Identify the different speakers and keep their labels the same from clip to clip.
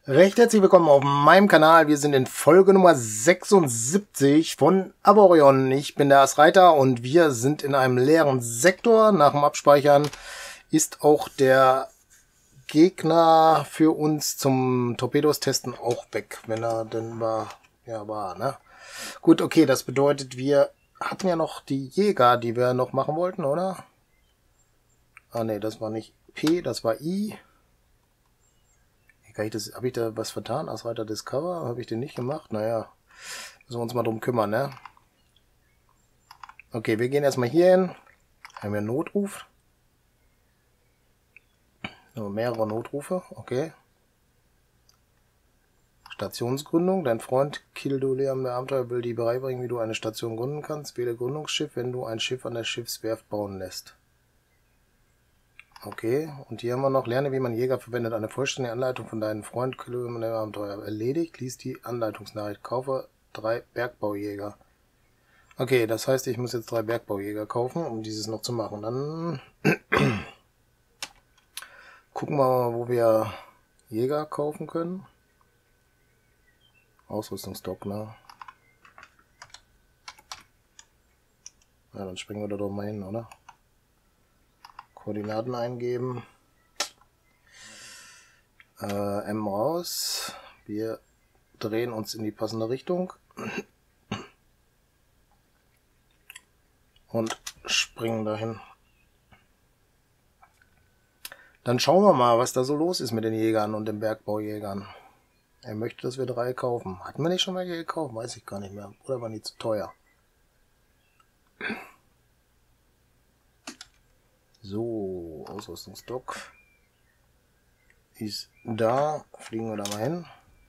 Speaker 1: Recht herzlich willkommen auf meinem Kanal. Wir sind in Folge Nummer 76 von Aborion. Ich bin der Asreiter und wir sind in einem leeren Sektor. Nach dem Abspeichern ist auch der Gegner für uns zum Torpedos testen auch weg, wenn er denn war. Ja, war, ne? Gut, okay, das bedeutet, wir hatten ja noch die Jäger, die wir noch machen wollten, oder? Ah, ne, das war nicht P, das war I. Habe ich da was vertan? Asreiter Discover? Habe ich den nicht gemacht? Naja, müssen wir uns mal drum kümmern, ne? Okay, wir gehen erstmal hier hin. Haben wir einen Notruf? So, mehrere Notrufe, okay. Stationsgründung. Dein Freund Kildoleam der Abenteuer will dir beibringen, wie du eine Station gründen kannst. Wähle Gründungsschiff, wenn du ein Schiff an der Schiffswerft bauen lässt. Okay, und hier haben wir noch, lerne, wie man Jäger verwendet. Eine vollständige Anleitung von deinem Freund Kildoleam der Abenteuer. Erledigt, lies die Anleitungsnachricht. Kaufe 3 Bergbaujäger. Okay, das heißt, ich muss jetzt 3 Bergbaujäger kaufen, um dieses noch zu machen. Dann gucken wir mal, wo wir Jäger kaufen können. Ausrüstungsstock, ne? Ja, dann springen wir da doch mal hin, oder? Koordinaten eingeben. M raus. Wir drehen uns in die passende Richtung. Und springen dahin. Dann schauen wir mal, was da so los ist mit den Jägern und den Bergbaujägern. Er möchte, dass wir 3 kaufen. Hatten wir nicht schon mal gekauft? Weiß ich gar nicht mehr. Oder waren die zu teuer? So, Ausrüstungsstock ist da. Fliegen wir da mal hin.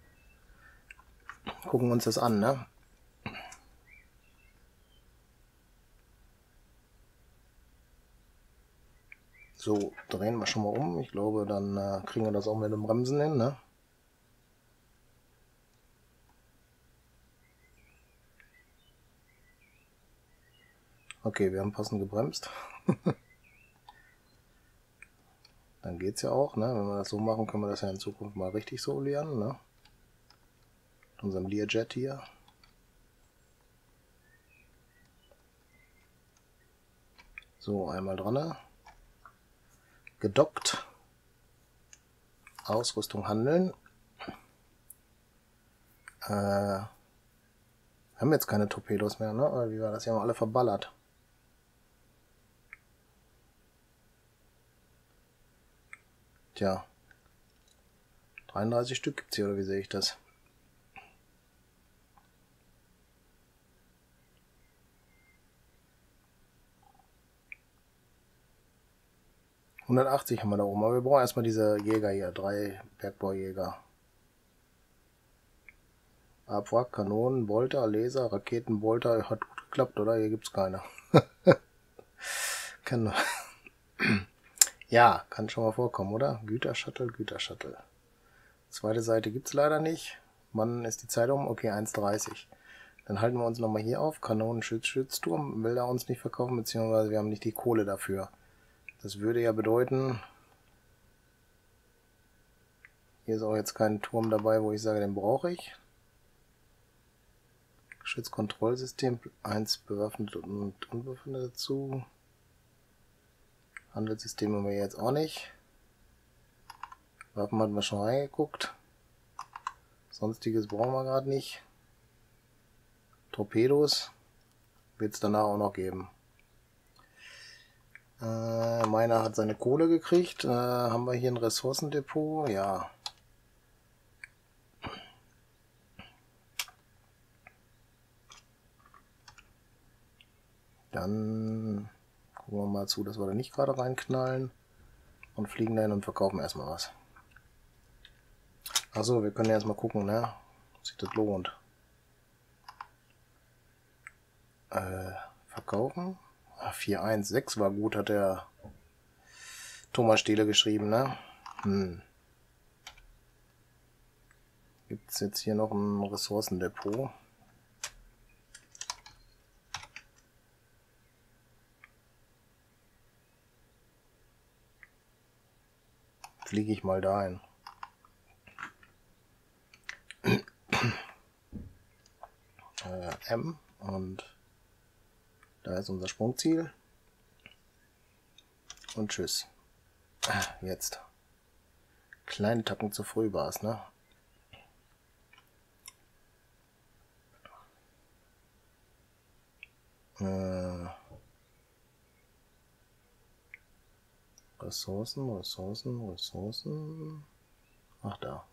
Speaker 1: Gucken uns das an, ne? So, drehen wir schon mal um. Ich glaube, dann kriegen wir das auch mit dem Bremsen hin, ne? Okay, wir haben passend gebremst. Dann geht's ja auch, ne? Wenn wir das so machen, können wir das ja in Zukunft mal richtig so lernen, ne? Mit unserem Learjet hier. So, einmal dran, ne? Gedockt. Ausrüstung handeln. Haben jetzt keine Torpedos mehr, ne? Oder wie war das? Die haben alle verballert. Tja. 33 Stück gibt's hier, oder wie sehe ich das? ...180 haben wir da oben, aber wir brauchen erstmal diese Jäger hier, 3 Bergbaujäger. Abwrack, Kanonen, Bolter, Laser, Raketenbolter, hat gut geklappt, oder? Hier gibt's keine. Ja, kann schon mal vorkommen, oder? Gütershuttle, Gütershuttle. Zweite Seite gibt's leider nicht. Wann ist die Zeit um? Okay, 1:30. Dann halten wir uns nochmal hier auf. Kanonenschütz, Schützturm. Will er uns nicht verkaufen, beziehungsweise wir haben nicht die Kohle dafür. Das würde ja bedeuten, hier ist auch jetzt kein Turm dabei, wo ich sage, den brauche ich. Geschützkontrollsystem, 1 bewaffnet und unbewaffnet dazu. Handelssystem haben wir jetzt auch nicht. Waffen hatten wir schon reingeguckt. Sonstiges brauchen wir gerade nicht. Torpedos wird es danach auch noch geben. Meiner hat seine Kohle gekriegt. Haben wir hier ein Ressourcendepot? Ja. Dann gucken wir mal zu, dass wir da nicht gerade reinknallen. Und fliegen dahin und verkaufen erstmal was. Achso, wir können ja erstmal gucken, ne? Ob sich das lohnt. Verkaufen? 416 war gut, hat der Thomas Steele geschrieben, ne? Gibt es jetzt hier noch ein Ressourcendepot? Fliege ich mal dahin. M und da ist unser Sprungziel. Und tschüss. Jetzt. Kleinen Tacken zu früh war es, ne? Ressourcen. Ach, da.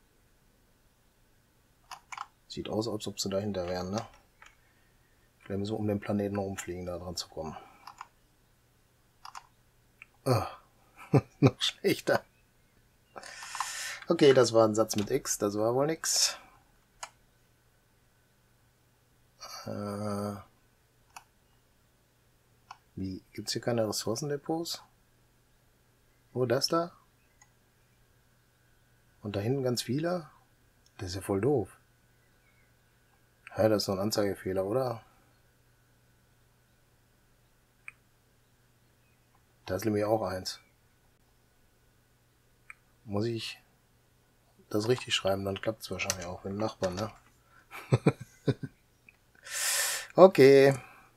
Speaker 1: Sieht aus, als ob sie dahinter wären, ne? Vielleicht müssen wir um den Planeten rumfliegen, da dran zu kommen. Noch schlechter. Okay, das war ein Satz mit X, das war wohl nix. Wie? Gibt es hier keine Ressourcendepots? Oh, das da? Und da hinten ganz viele? Das ist ja voll doof. Ja, das ist so ein Anzeigefehler, oder? Da ist nämlich auch eins. Muss ich das richtig schreiben, dann klappt es wahrscheinlich auch mit dem Nachbarn, ne? Okay.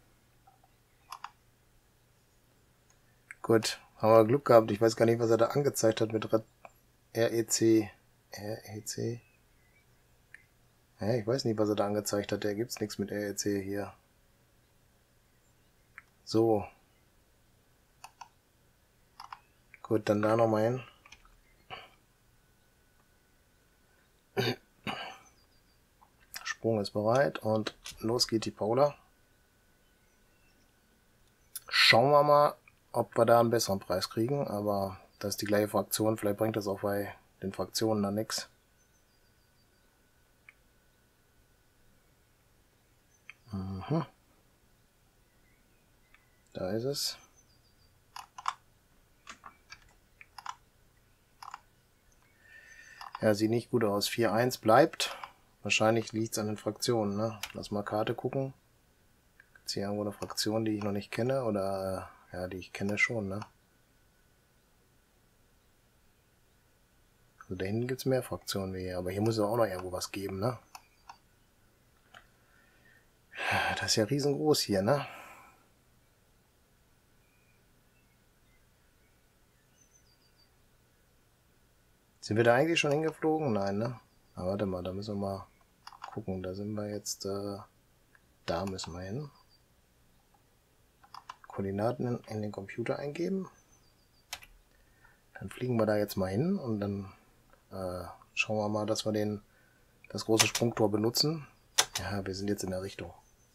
Speaker 1: Gut, haben wir Glück gehabt. Ich weiß gar nicht, was er da angezeigt hat mit REC. REC? Ja, ich weiß nicht, was er da angezeigt hat. Da gibt's nichts mit REC hier. So. Gut, dann da nochmal hin. Sprung ist bereit und los geht die Paula. Schauen wir mal, ob wir da einen besseren Preis kriegen, aber das ist die gleiche Fraktion. Vielleicht bringt das auch bei den Fraktionen dann nichts. Da ist es. Ja, sieht nicht gut aus. 4-1 bleibt. Wahrscheinlich liegt es an den Fraktionen, ne? Lass mal Karte gucken. Ist hier irgendwo eine Fraktion, die ich noch nicht kenne? Oder, ja, die ich kenne schon, ne? Also da hinten gibt es mehr Fraktionen wie hier. Aber hier muss es auch noch irgendwo was geben, ne? Das ist ja riesengroß hier, ne? Sind wir da eigentlich schon hingeflogen? Nein, ne? Aber warte mal, da müssen wir mal gucken. Da sind wir jetzt, da müssen wir hin. Koordinaten in den Computer eingeben. Dann fliegen wir da jetzt mal hin und dann schauen wir mal, dass wir das große Sprungtor benutzen. Ja, wir sind jetzt in der Richtung.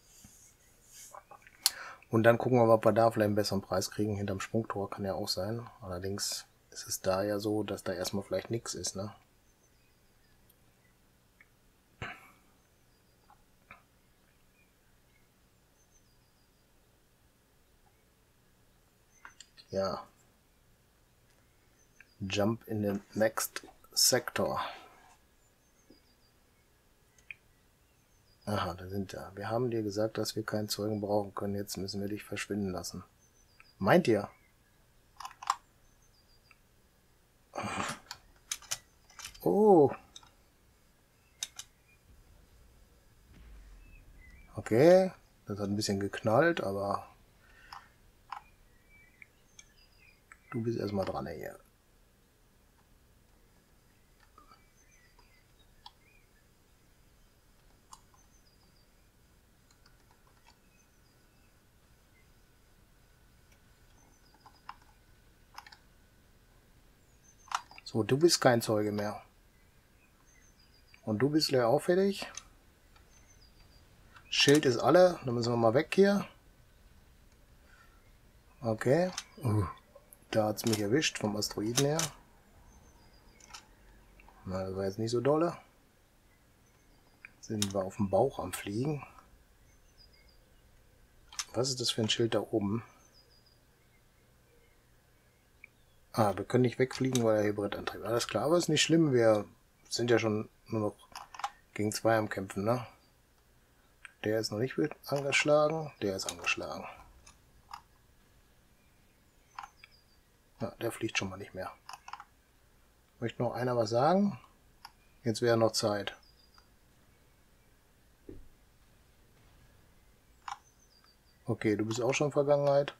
Speaker 1: Und dann gucken wir mal, ob wir da vielleicht einen besseren Preis kriegen. Hinterm Sprungtor kann ja auch sein. Allerdings ist es da ja so, dass da erstmal vielleicht nichts ist, ne? Ja. Jump in the next sector. Aha, da sind wir. Wir haben dir gesagt, dass wir keinen Zeugen brauchen können. Jetzt müssen wir dich verschwinden lassen. Meint ihr? Oh. Okay. Das hat ein bisschen geknallt, aber du bist erstmal dran hier. So, du bist kein Zeuge mehr. Und du bist leer auch fertig. Schild ist alle. Dann müssen wir mal weg hier. Okay. Da hat es mich erwischt vom Asteroiden her. Na, das war jetzt nicht so dolle. Sind wir auf dem Bauch am Fliegen. Was ist das für ein Schild da oben? Ah, wir können nicht wegfliegen, weil der Hybridantrieb. Alles klar, aber ist nicht schlimm. Wir sind ja schon nur noch gegen 2 am Kämpfen, ne? Der ist noch nicht angeschlagen. Der ist angeschlagen. Ja, der fliegt schon mal nicht mehr. Möchte noch einer was sagen? Jetzt wäre noch Zeit. Okay, du bist auch schon Vergangenheit.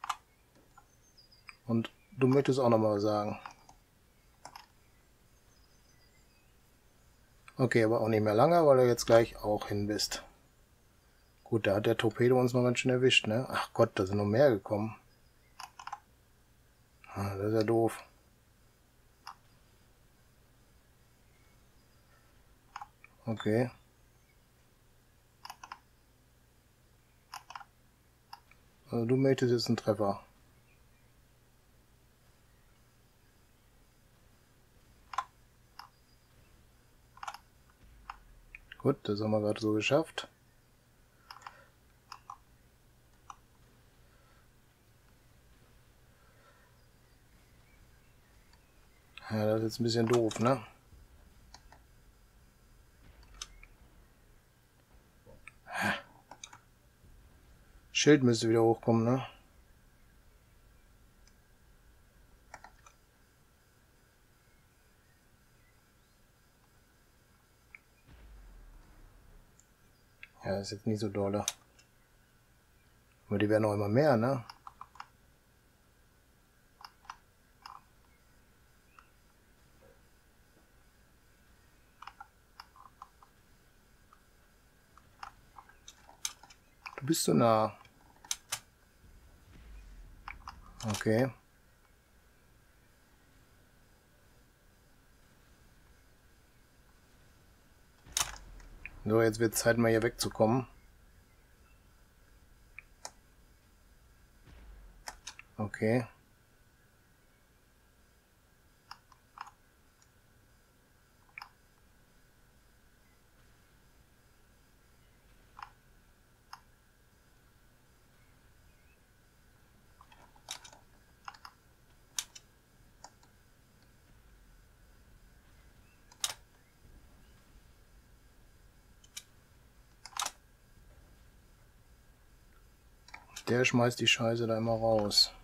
Speaker 1: Und du möchtest auch nochmal was sagen. Okay, aber auch nicht mehr lange, weil du jetzt gleich auch hin bist. Gut, da hat der Torpedo uns noch ganz schön erwischt, ne? Ach Gott, da sind noch mehr gekommen. Ah, das ist ja doof. Okay. Also du möchtest jetzt einen Treffer. Gut, das haben wir gerade so geschafft. Ja, das ist jetzt ein bisschen doof, ne? Schild müsste wieder hochkommen, ne? Ja, ist jetzt nicht so dolle. Aber die werden auch immer mehr, ne? Du bist so nah. Okay. So, jetzt wird Zeit, mal hier wegzukommen. Okay. Der schmeißt die Scheiße da immer raus.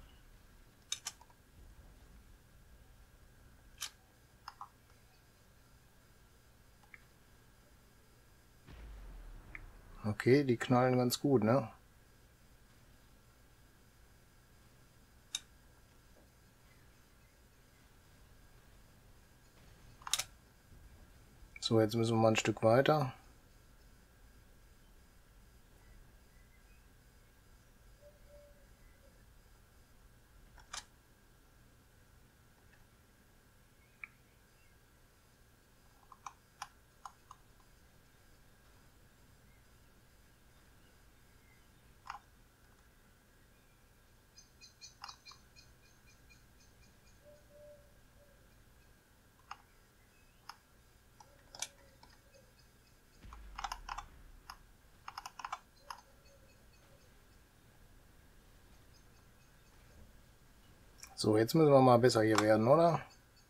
Speaker 1: Okay, die knallen ganz gut, ne? So, jetzt müssen wir mal ein Stück weiter. So, jetzt müssen wir mal besser hier werden, oder?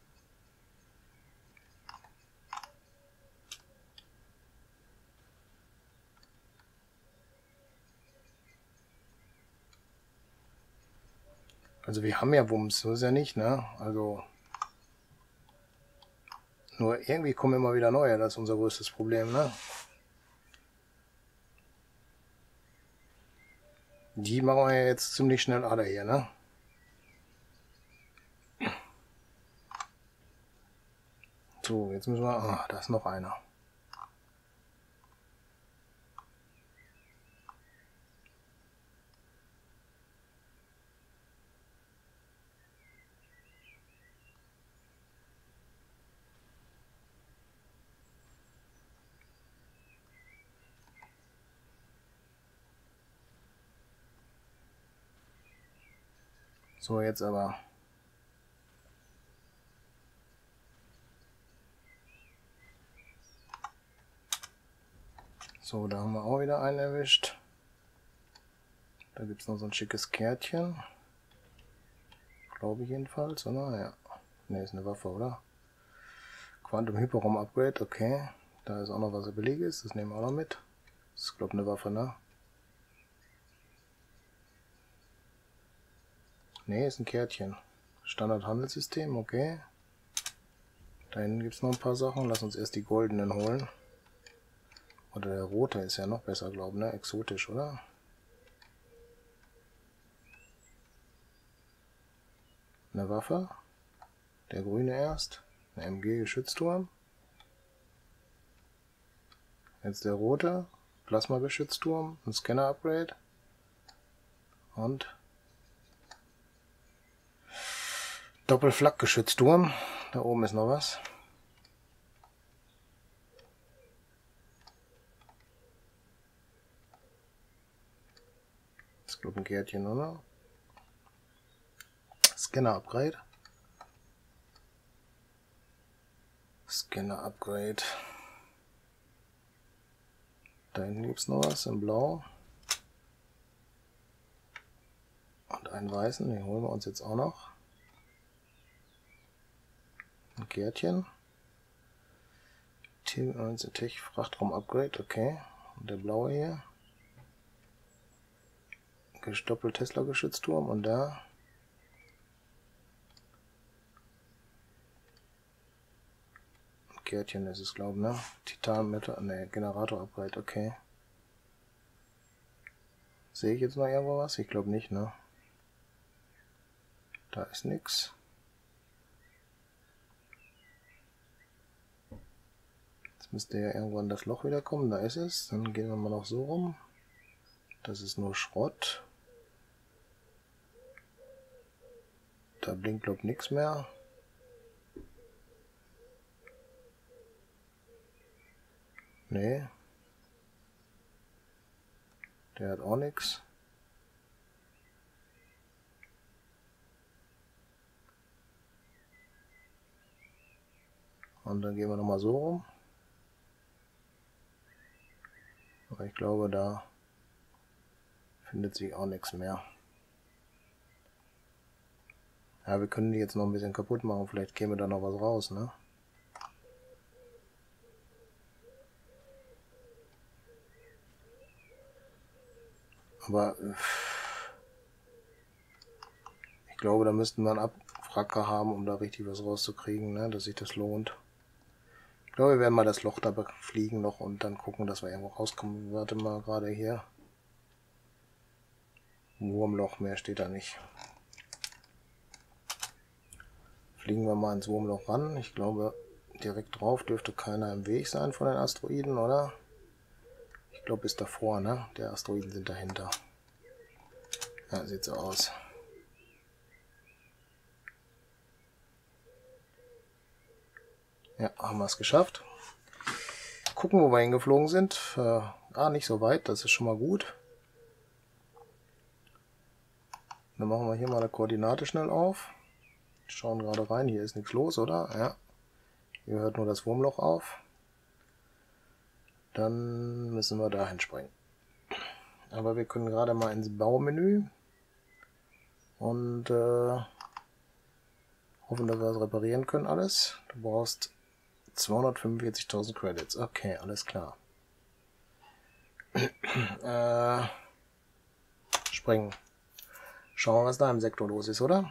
Speaker 1: Also wir haben ja Wumms, so ist ja nicht, ne? Also nur irgendwie kommen immer wieder neue, das ist unser größtes Problem, ne? Die machen wir ja jetzt ziemlich schnell alle hier, ne? So, jetzt müssen wir... Ah, da ist noch einer. So, jetzt aber... So, da haben wir auch wieder einen erwischt. Da gibt es noch so ein schickes Kärtchen. Glaube ich jedenfalls, oder? Ja. Ne, ist eine Waffe, oder? Quantum Hyperraum Upgrade, okay. Da ist auch noch was Billiges, das nehmen wir auch noch mit. Das ist, glaube ich, eine Waffe, ne? Ne, ist ein Kärtchen. Standard-Handelssystem, okay. Da hinten gibt es noch ein paar Sachen. Lass uns erst die goldenen holen. Oder der rote ist ja noch besser, glaube ich, ne? Exotisch, oder? eine Waffe. Der grüne erst. Ein MG-Geschützturm. Jetzt der rote. Plasma-Geschützturm. Ein Scanner-Upgrade. Und Doppelflak-Geschützturm. Da oben ist noch was. Das ist, glaube ich, ein Gärtchen, oder? Scanner-Upgrade. Scanner-Upgrade. Da hinten gibt es noch was in Blau. Und einen weißen, den holen wir uns jetzt auch noch. Ein Gärtchen. Team 1 Tech Frachtraum Upgrade, okay. Und der blaue hier. Doppel Tesla Geschützturm und da. Ein Gärtchen ist es, glaube ich, ne? Titan Metal, ne, Generator Upgrade, okay. Sehe ich jetzt noch irgendwo was? Ich glaube nicht, ne? Da ist nichts. Jetzt müsste ja irgendwann das Loch wieder kommen. Da ist es. Dann gehen wir mal noch so rum. Das ist nur Schrott. Da blinkt, glaube ich, nichts mehr. Nee. Der hat auch nichts. Und dann gehen wir nochmal so rum. Aber ich glaube, da findet sich auch nichts mehr. Ja, wir können die jetzt noch ein bisschen kaputt machen. Vielleicht käme da noch was raus, ne? Aber ich glaube, da müssten wir einen Abwracker haben, um da richtig was rauszukriegen, ne? Dass sich das lohnt. Ich glaube, wir werden mal das Loch da fliegen noch und dann gucken, dass wir irgendwo rauskommen. Warte mal, gerade hier. Wurmloch, mehr steht da nicht. Fliegen wir mal ins Wurmloch ran. Ich glaube, direkt drauf dürfte keiner im Weg sein von den Asteroiden, oder? Ich glaube, bis davor, ne? Die Asteroiden sind dahinter. Ja, sieht so aus. Ja, haben wir es geschafft. Gucken, wo wir hingeflogen sind. Nicht so weit, das ist schon mal gut. Dann machen wir hier mal eine Koordinate schnell auf. Schauen gerade rein, hier ist nichts los, oder? Ja. Hier hört nur das Wurmloch auf. Dann müssen wir dahin springen. Aber wir können gerade mal ins Baumenü und hoffen, dass wir das reparieren können alles. Du brauchst 245.000 Credits. Okay, alles klar. Springen. Schauen wir, was da im Sektor los ist, oder?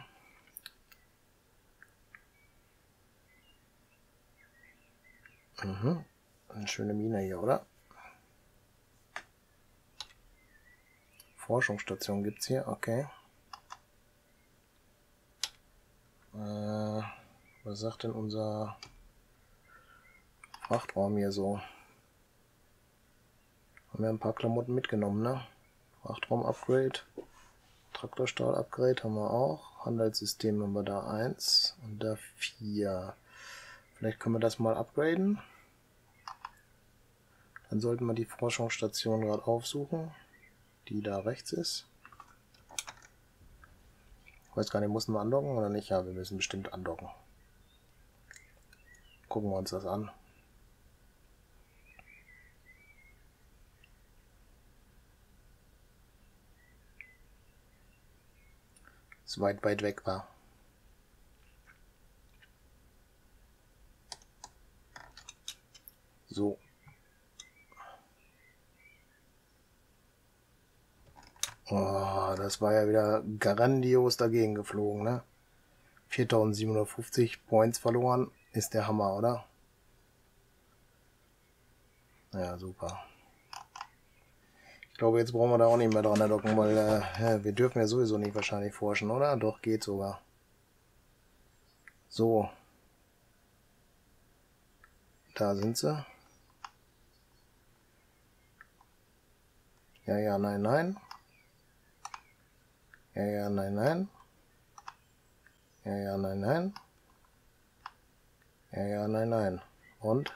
Speaker 1: Eine schöne Mine hier, oder? Forschungsstation gibt es hier, okay. Was sagt denn unser Frachtraum hier so? Haben wir ein paar Klamotten mitgenommen, ne? Frachtraum-Upgrade, Traktorstahl-Upgrade haben wir auch. Handelssystem haben wir da 1 und da 4. Vielleicht können wir das mal upgraden. Dann sollten wir die Forschungsstation gerade aufsuchen, die da rechts ist. Ich weiß gar nicht, mussten wir andocken oder nicht? Ja, wir müssen bestimmt andocken. Gucken wir uns das an. Es weit weg war. So. Oh, das war ja wieder grandios dagegen geflogen, ne? 4750 Points verloren. Ist der Hammer, oder? Ja, super. Ich glaube, jetzt brauchen wir da auch nicht mehr dran docken, weil wir dürfen ja sowieso nicht wahrscheinlich forschen, oder? Doch, geht sogar. So. Da sind sie. Ja, ja, nein, nein. Ja, ja, nein, nein. Ja, ja, nein, nein. Ja, ja, nein, nein. Und?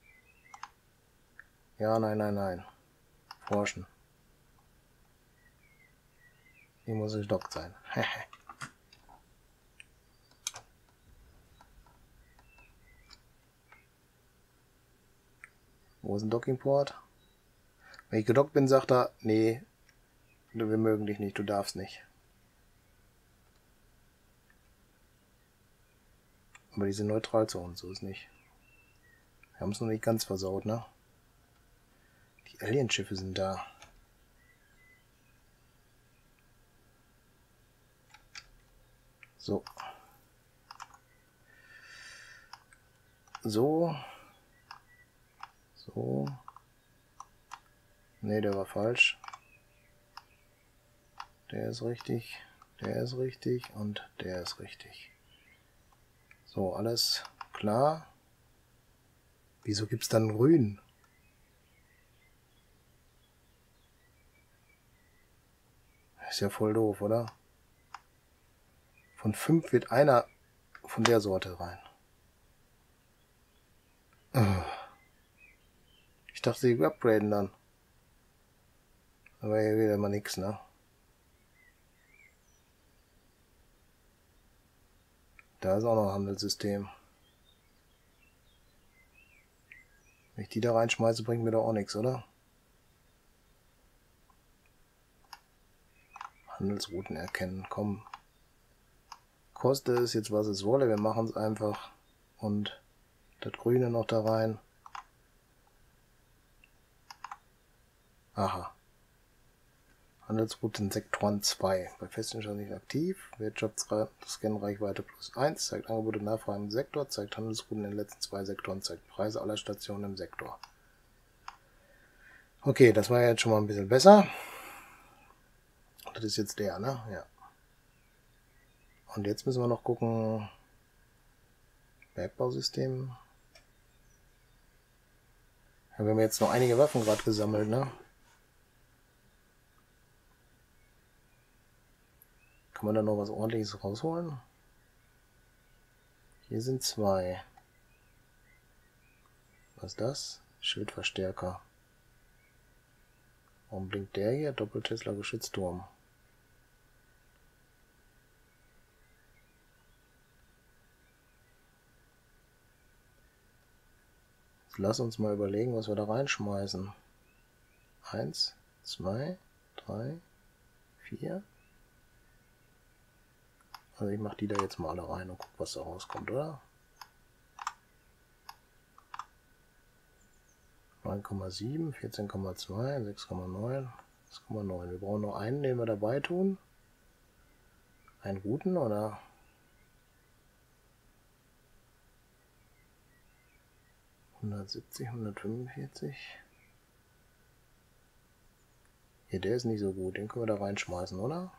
Speaker 1: Ja, nein, nein, nein. Forschen. Hier muss ich dockt sein. Wo ist ein Dockingport? Wenn ich gedockt bin, sagt er, nee, wir mögen dich nicht, du darfst nicht. Aber die sind neutral zu uns, so ist nicht. Wir haben es noch nicht ganz versaut, ne? Die Alienschiffe sind da. So. So. So. Ne, der war falsch. Der ist richtig. Der ist richtig. Und der ist richtig. So, alles klar. Wieso gibt es dann grün? Ist ja voll doof, oder? Von 5 wird einer von der Sorte rein. Ich dachte, sie upgraden dann. Aber hier wieder mal nix, ne? Da ist auch noch ein Handelssystem. Wenn ich die da reinschmeiße, bringt mir doch auch nichts, oder? Handelsrouten erkennen, komm. Koste es jetzt, was es wolle, wir machen es einfach. Und das Grüne noch da rein. Aha. Handelsrouten Sektoren 2. Bei Feststellung nicht aktiv. Wirtschaftsscan-Reichweite +1. Zeigt Angebote und Nachfrage im Sektor. Zeigt Handelsrouten in den letzten 2 Sektoren. Zeigt Preise aller Stationen im Sektor. Okay, das war ja jetzt schon mal ein bisschen besser. Das ist jetzt der, ne? Ja. Und jetzt müssen wir noch gucken. Bergbausystem. Ja, wir haben jetzt noch einige Waffen gerade gesammelt, ne? Kann man da noch was Ordentliches rausholen? Hier sind 2. Was ist das? Schildverstärker. Warum blinkt der hier? Doppel-Tesla Geschützturm. Jetzt lass uns mal überlegen, was wir da reinschmeißen. 1, 2, 3, 4. Also ich mache die da jetzt mal alle rein und guck, was da rauskommt, oder? 9,7, 14,2, 6,9, 6,9. Wir brauchen nur einen, den wir dabei tun. Einen guten, oder? ...170, 145. Hier, der ist nicht so gut. Den können wir da reinschmeißen, oder?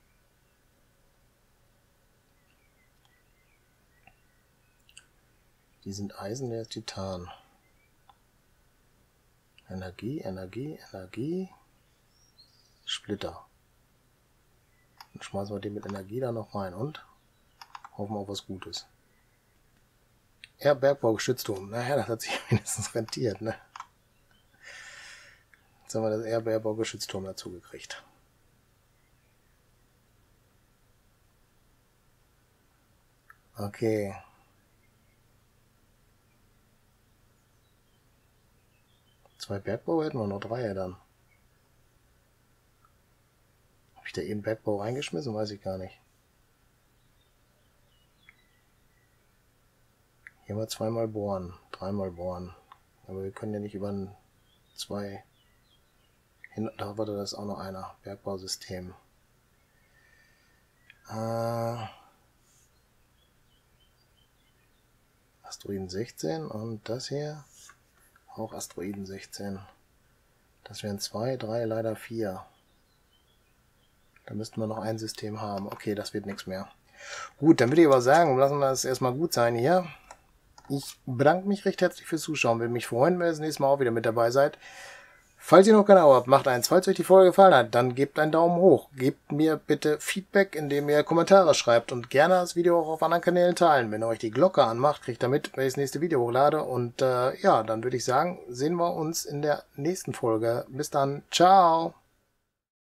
Speaker 1: Die sind Eisen, der ist Titan. Energie, Energie, Energie. Splitter. Dann schmeißen wir den mit Energie da noch rein und hoffen auf was Gutes. Ja, Bergbaugeschützturm. Naja, das hat sich wenigstens rentiert, ne? Jetzt haben wir das Bergbaugeschützturm dazu gekriegt. Okay. Zwei Bergbau hätten wir noch 3 dann. Habe ich da eben Bergbau reingeschmissen? Weiß ich gar nicht. Hier mal 2-mal bohren, 3-mal bohren. Aber wir können ja nicht über ein 2. Da war das auch noch einer. Bergbausystem. Asteroiden 16 und das hier auch Asteroiden 16. Das wären 2, 3, leider 4. Da müssten wir noch ein System haben. Okay, das wird nichts mehr. Gut, dann würde ich aber sagen, lassen wir es erstmal gut sein hier. Ich bedanke mich recht herzlich fürs Zuschauen. Würde mich freuen, wenn ihr das nächste Mal auch wieder mit dabei seid. Falls ihr noch keine Abo habt, macht eins. Falls euch die Folge gefallen hat, dann gebt einen Daumen hoch. Gebt mir bitte Feedback, indem ihr Kommentare schreibt und gerne das Video auch auf anderen Kanälen teilen. Wenn ihr euch die Glocke anmacht, kriegt ihr mit, wenn ich das nächste Video hochlade. Und ja, dann würde ich sagen, sehen wir uns in der nächsten Folge. Bis dann. Ciao.